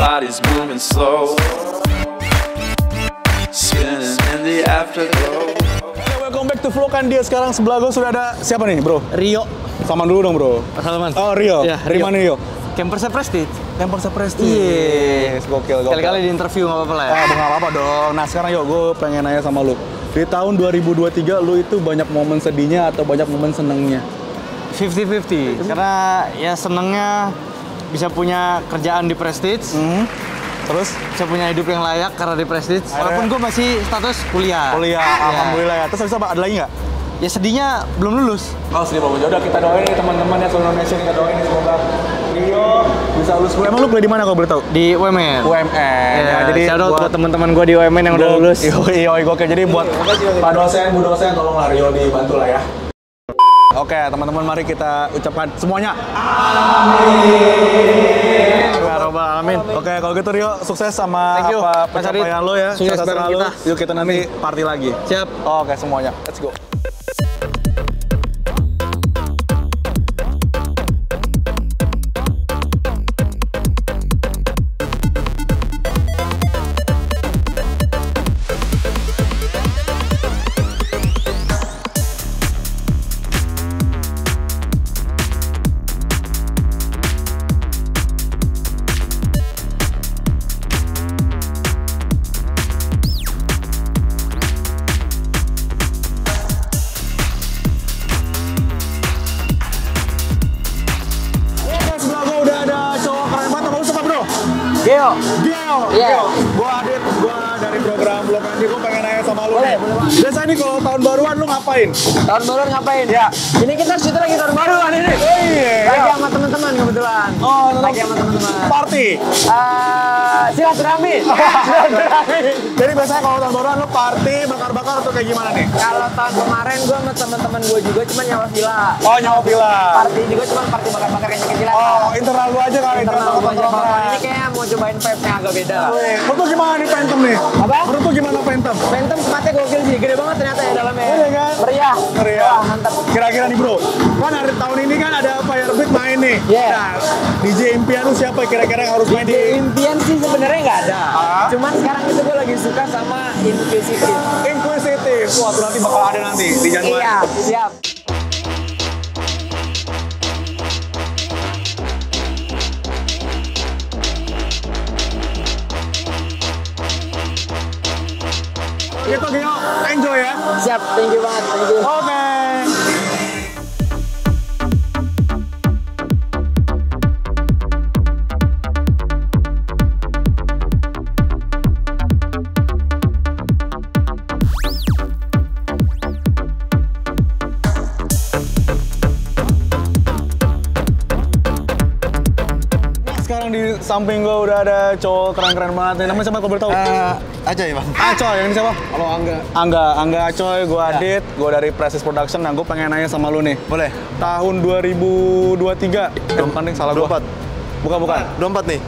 body's moving slow, spinning in the afterglow. Welcome back to Vlogandia. Sekarang sebelah gue sudah ada siapa nih, bro? Rio. Saman dulu dong, bro. Salaman. Oh, Rio. Ya, Dari mana, Rio? Campersnya Prestige. Campersnya Prestige. Iya. Gokil. Kali-kali di interview nggak apa-apa lah ya. Nggak apa-apa dong. Nah, sekarang yuk, gue pengen nanya sama lu. Di tahun 2023, lu itu banyak momen sedihnya atau banyak momen senengnya? 50-50. Karena ya senengnya bisa punya kerjaan di Prestige. Terus? Bisa punya hidup yang layak karena di Prestige. Walaupun gue masih status kuliah. Kuliah, Ya. alhamdulillah ya. Terus ada lagi nggak? Ya sedihnya belum lulus. Oh, sedih banget. Udah kita doain nih teman-teman ya seluruh Indonesia, kita doain nih semoga Rio bisa lulus kuliah. Emang lu kuliah di mana kalau boleh tahu? Di UMN. UMN. Ya, jadi shout out buat teman-teman gue di UMN yang udah lulus. Iya, gokil. Jadi buat Pak dosen, Bu dosen, tolonglah Rio dibantu lah ya. Oke, teman-teman, mari kita ucapkan semuanya amin. Oke, kalau gitu Rio, sukses sama apa pencapaian lo ya. Sukses bareng kita. Yuk kita nanti party lagi. Siap. Oke, semuanya. Let's go. Geo. Iya. Gua Adit, gua dari program Vlogandia. Gua pengen nanya sama lu. Boleh. Biasa nih kalau tahun baruan lu ngapain? Tahun baruan ngapain? Ya. Ini kita syuting lagi tahun baruan ini. Iya. Lagi sama teman-teman kebetulan. Oh, lagi sama teman-teman. Party. Silaturahmi. Jadi biasanya kalau tahun baruan lu party, bakar-bakar atau kayak gimana nih? Kalau tahun kemarin gue sama teman-teman gue juga cuma nyawa villa. Oh, nyawa villa. Party juga cuma party bakar-bakar kayak kecilan. Oh, internal lu aja kali. Internal gue aja. Ini kayaknya mau cobain vibe-nya agak beda. Menurut lu gimana nih Phantom nih? Apa? Menurut lu gimana Phantom? Phantom tempatnya gokil sih, gede banget ternyata ya dalamnya. Iya kan? Meriah. Wah, mantap. Kira-kira nih bro, kan hari tahun ini kan ada Firebeat main nih. Yeah. Nah, DJ impian lu siapa kira-kira yang harus main di? Impian sih sebenarnya nggak ada. Cuman sekarang itu gue lagi suka sama Inquisitive. Inquisitive. Wah, tuh nanti bakal ada nanti di Januari. Iya, siap. Gitu Gio, enjoy ya. Siap, thank you banget, thank you. Oke. Sekarang di samping gue udah ada cowok keren-keren banget nih. Namanya siapa kalau boleh tahu? Aja ya bang. Acoy, yang ini siapa? Halo Angga. Angga Acoy, gue Adit, gue dari Prestige Production. Nah, gue pengen nanya sama lu nih. Boleh. Tahun 2023. Bukan nih, salah gue. 24. Bukan. 24 nih.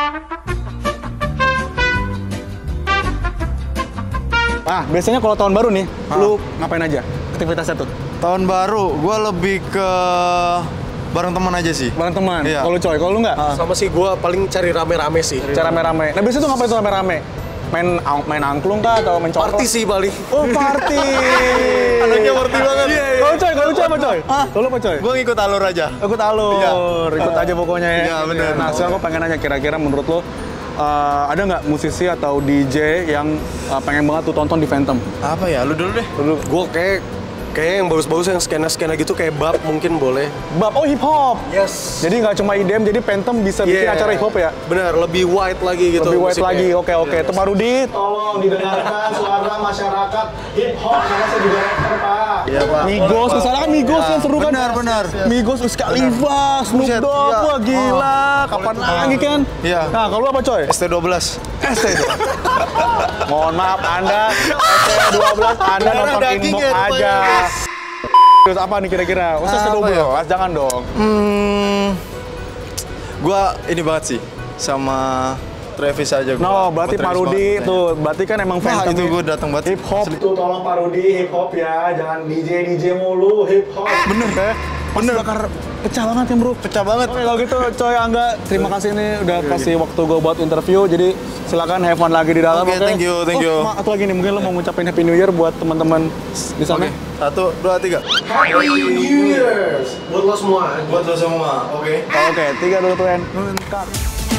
Nah, biasanya kalau tahun baru nih, lu ngapain aja? Aktivitasnya tuh? Tahun baru, gue lebih ke bareng teman aja sih. Bareng teman? Iya. Kalau Coy, kalau lu nggak? Sama sih gue paling cari rame-rame sih. Cara rame-rame. Nah, biasanya tuh ngapain tuh rame-rame? Main angklung kah atau main coklat? Party sih paling. Oh, party. Anaknya party banget. Iya. Kalau Coy apa Coy? Kalau apa Coy? Gue ngikut alur aja. Ikut alur, Iya. ikut aja pokoknya ya. Iya, bener. Nah, sekarang gue pengen nanya kira-kira menurut lo ada nggak musisi atau DJ yang pengen banget tuh tonton di Phantom? Apa ya? Lu dulu deh. Gue kayak yang bagus-bagus yang skena-skena gitu kayak Bab mungkin boleh. Bab, oh hip hop. Yes. Jadi nggak cuma IDM, jadi Phantom bisa bikin acara hip hop ya? Bener, lebih wide lagi gitu. Lebih wide musiknya. lagi, oke. Yes. Itu Pak Rudi, tolong didengarkan suara masyarakat hip hop karena saya juga rapper Pak. Iya Pak. Migos, misalnya kan Migos yang seru kan? Benar. Migos, Wiz Khalifa, Snoop Buset, Dogg, iya. wah gila, kapan lagi kan? Iya. Nah, kalau lu apa Coy? ST12. Mohon maaf Anda, ST12 Anda nonton inbox dagingnya aja. rupanya. Terus apa nih kira-kira? Usah Apa ya? S12, jangan dong. Gua ini banget sih sama Travis aja gua. No, berarti Sama Pak Travis Rudi banget. tuh, berarti kan emang Wah, Phantom itu gue datang banget. hip hop. Tuh tolong Pak Rudi hip hop ya, jangan DJ mulu hip hop. Bener. Pasti bakar pecah banget ya bro. Pecah banget. Oke kalau gitu Coy Angga, terima kasih nih udah kasih waktu gue buat interview. Jadi silakan have fun lagi di dalam. Oke, thank you. Satu lagi nih, mungkin lo mau ngucapin Happy New Year buat teman-teman di sana. Oke, 1, 2, 3. Happy New Year's buat lo semua. Buat lo semua, oke. Oke, 3, 2, 1, cut.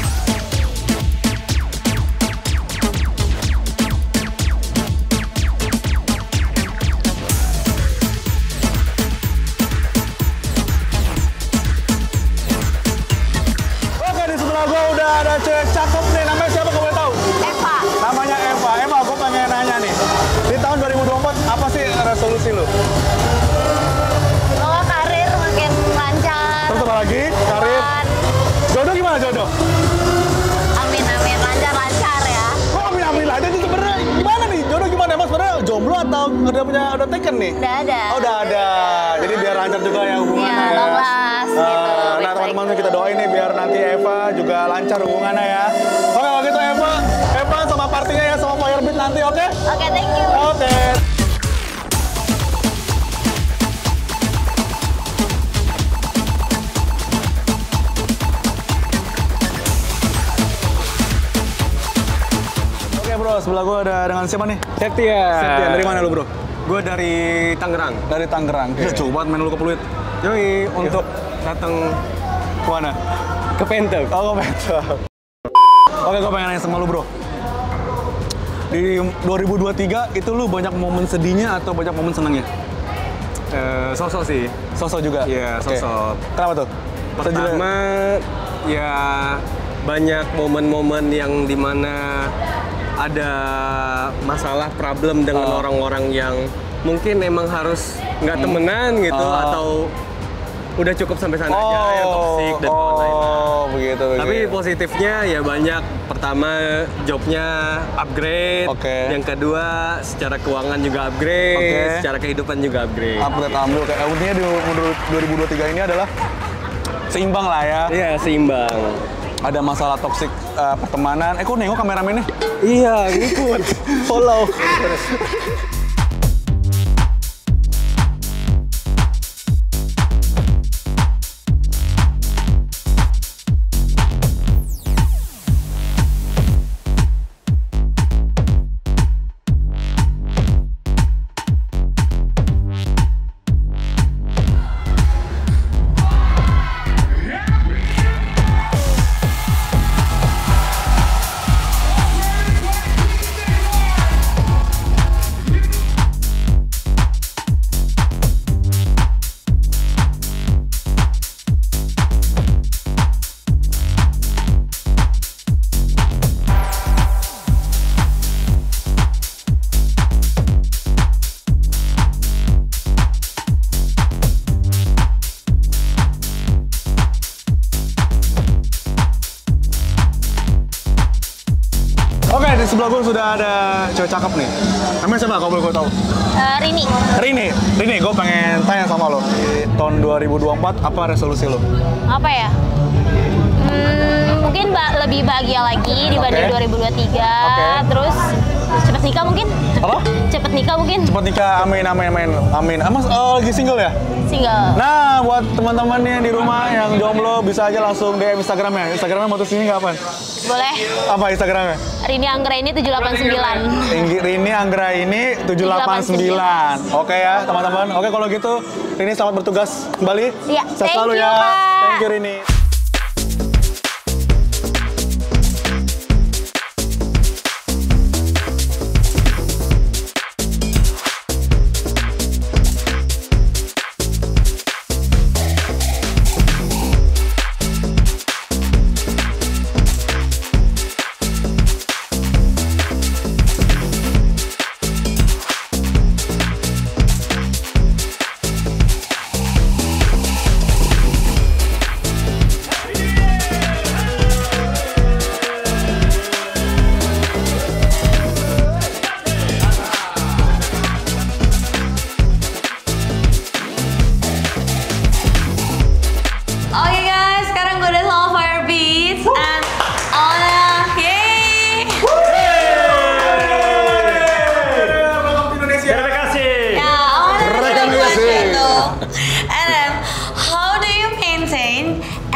Gue udah ada cewek cakep nih, namanya siapa gue boleh tahu? Eva. Namanya Eva. Eva, gue pengen nanya nih, di tahun 2024 apa sih resolusi lu? Semoga karir makin lancar. Terus apa lagi? Karir? Dan Jodoh gimana jodoh? amin amin lancar ya. Kok amin aja itu sebenarnya gimana nih? Jodoh gimana emang sebenarnya jomblo atau udah taken nih? Udah ada. Oh, udah ada. Jadi biar lancar juga ya hubungannya Iya, ya. long last gitu. Nah Baik-baik. teman-teman kita doain nih biar nanti Eva juga lancar hubungannya ya. Oke kalau gitu Eva sama partinya ya sama Firebeat nanti oke? Oke, thank you. Oke. Oke bro, sebelah gue ada dengan siapa nih? Septian. Septian, dari mana lu bro? Gue dari Tangerang. Dari Tangerang. Gila, jauh banget main lu ke Pluit. Yoi, untuk datang Kemana? ke Penta. Oh, ke Metro. Oke, gue pengen nanya sama lu bro. Di 2023 itu lu banyak momen sedihnya atau banyak momen senangnya? Sosok sih. Sosok juga? Iya, Oke. sosok. Kenapa tuh? Pertama, ya banyak momen-momen yang dimana ada masalah problem dengan orang-orang yang mungkin emang harus nggak temenan gitu atau udah cukup sampai sana aja ya toxic dan lain-lain. Oh, begitu. Tapi positifnya ya banyak. Pertama, jobnya upgrade. Oke. Yang kedua, secara keuangan juga upgrade. Oke. Secara kehidupan juga upgrade. Upgrade alhamdulillah. Kayak intinya di 2023 ini adalah seimbang lah ya. Iya, seimbang. Ada masalah toksik pertemanan. Kok nengok kameramennya? Iya, ngikut. Follow. Oke, di sebelah gue sudah ada cewek cakep nih. Namanya siapa kalau boleh gue tahu? Rini. Rini, gue pengen tanya sama lo. Di tahun 2024, apa resolusi lo? Apa ya? Mungkin lebih bahagia lagi dibanding 2023. Oke. Terus cepet nikah mungkin? Apa? Cepet nikah mungkin? Cepet nikah, amin. Mas lagi single ya? Single. Nah, buat teman-teman nih yang di rumah yang jomblo bisa aja langsung DM Instagramnya. Instagramnya mau sini nggak apa? Boleh. Apa Instagramnya? Rini Anggraini 789. Rini Anggraini 789. Oke ya teman-teman. Oke kalau gitu Rini selamat bertugas kembali. Iya, Sehat thank selalu you, ya. Pak. Thank you Rini.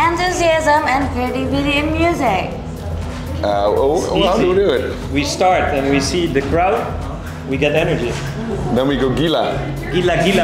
enthusiasm and creativity in music? How do we do it? We start and we see the crowd, we get energy. Then we go gila. Gila gila.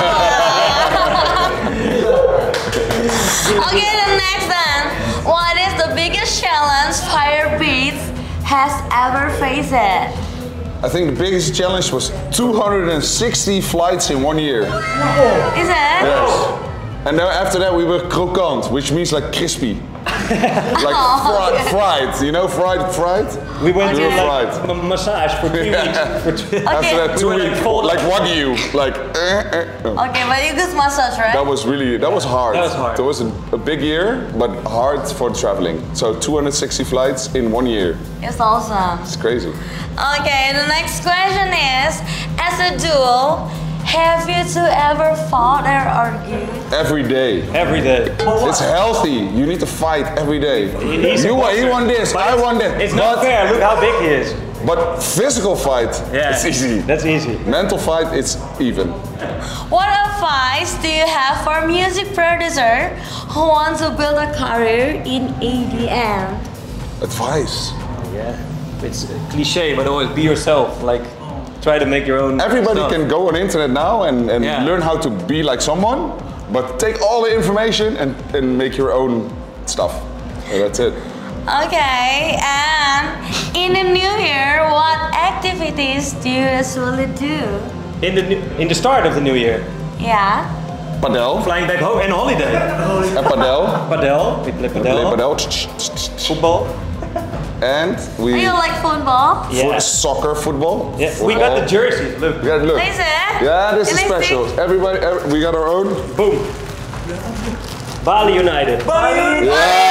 Okay, the next one. What is the biggest challenge Firebeatz has ever faced? I think the biggest challenge was 260 flights in 1 year. Is it? Yes. And then after that we were krokant, which means like crispy. Like fried, you know, fried. We went to fried. like massage for 3 weeks. After that, 2 weeks, like wagyu, like. Okay, but you good massage, right? That was hard. That was hard. It was a big year, but hard for traveling. So 260 flights in 1 year. It's awesome. It's crazy. Okay, the next question is, as a duo, have you two ever fought or argued? Every day. Every day. It's healthy. You need to fight every day. He won this, I won that. It's not fair. Look how big he is. But physical fight, it's easy. That's easy. Mental fight, it's even. What advice do you have for a music producer who wants to build a career in EDM? Advice. Yeah. It's cliche, but always be yourself. Like, try to make your own. Everybody stuff. can go on internet now and learn how to be like someone, but take all the information and make your own stuff. So that's it. Okay, and in the new year, what activities do you usually do? In the start of the new year. Yeah. Padel. Flying back home and holiday. Padel. Padel. We play padel. Padel. Football. And we. Do you like football? Yeah. Soccer, football. Yeah. We got the jerseys. Look. Yeah, look. Is it? Yeah, this is Can I special. see? Everybody, we got our own. Boom. Bali United. Yeah.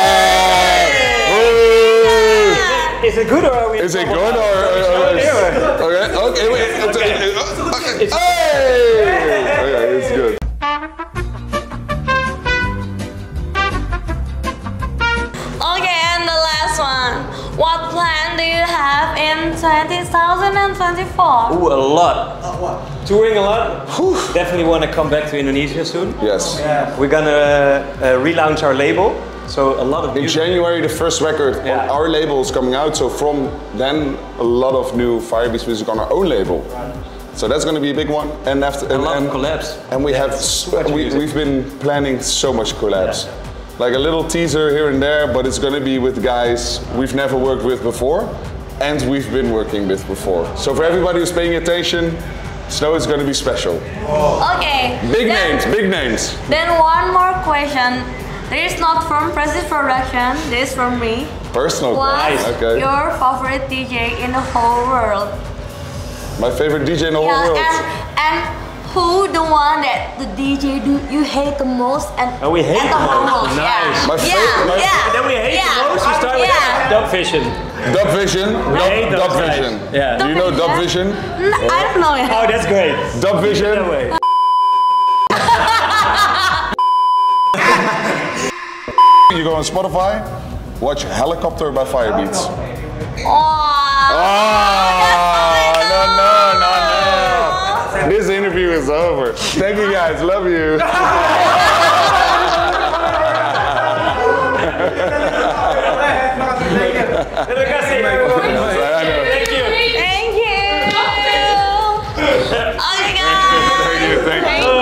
Is it good or are we? Is it good or? Okay, wait. It's- Hey! Okay, it's good. Okay, and the last one. What plan do you have in 2024? Ooh, a lot. Touring a lot. Definitely want to come back to Indonesia soon. Yes. We're gonna relaunch our label. So a lot of In music. January, the first record on Yeah. our label is coming out. So from then, a lot of new Firebeatz music on our own label. So that's going to be a big one. And after a lot of collabs. And we have much music. we've been planning so much collabs. Like a little teaser here and there, but it's going to be with guys we've never worked with before, and we've been working with before. So for everybody who's paying attention, Snow is going to be special. Okay. Big then- names, big names. Then one more question. This is not from Precis Production. This is from me. Personal. What's Okay. your favorite DJ in the whole world? My favorite DJ in the whole world. and who the one that the DJ do you hate the most and Oh, we hate and the most. Yeah. Nice. My Yeah, favorite- yeah. Then we hate yeah. the most. We start with Yeah. Dub Vision. Dub Vision. hate those Dub guys. Vision. Yeah. Do you know Dub Vision? I don't know it. Oh, that's great. Dub Vision. That way. You go on Spotify, watch Helicopter by Firebeatz. Oh, No. This interview is over. Thank you guys. Love you. Thank you. thank you. Okay, guys. Thank you.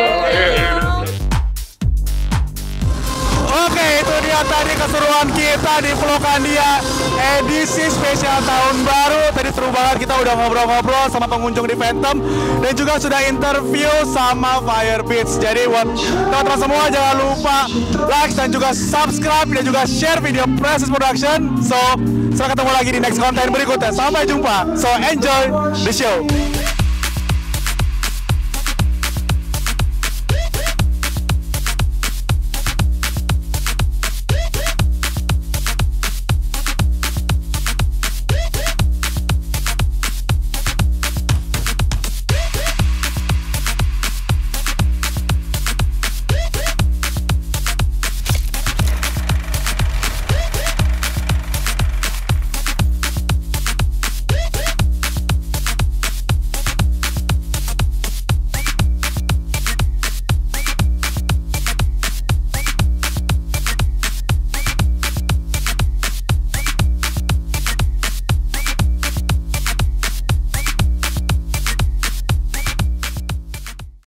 Oke, itu dia tadi keseruan kita di Vlogandia edisi spesial tahun baru. Tadi seru banget, kita udah ngobrol-ngobrol sama pengunjung di Phantom dan juga sudah interview sama Firebeatz. Jadi buat teman-teman semua jangan lupa like dan juga subscribe dan juga share video Precis Production. So, sampai ketemu lagi di next konten berikutnya. Sampai jumpa. So, enjoy the show.